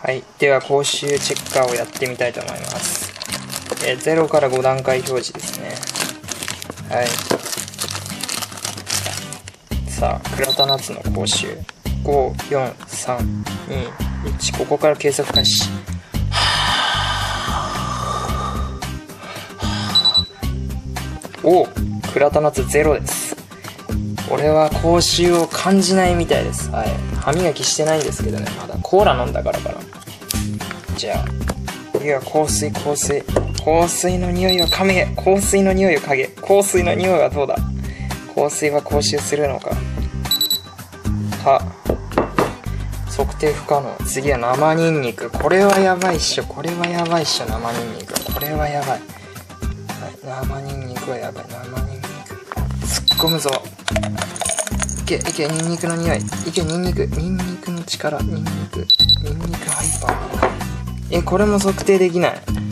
はい。では、口臭チェッカーをやってみたいと思います。0から5段階表示ですね。はい。さあ、倉田夏の口臭。5、4、3、2、1。ここから計測開始。お、倉田夏0です。俺は口臭を感じないみたいです。はい。歯磨きしてないんですけどね、まだ。コーラ飲んだからかな。じゃあ、次は香水。香水の匂いは香水の匂いを香はどうだ。香水は口臭するのか。測定不可能。次は生ニンニク。これはやばいっしょ。生ニンニク。これはやばい。はい、生ニンニクはやばい。突っ込むぞ。いけ、ニンニクの匂い。ニンニクの力。ニンニクハイパー。これも測定できない。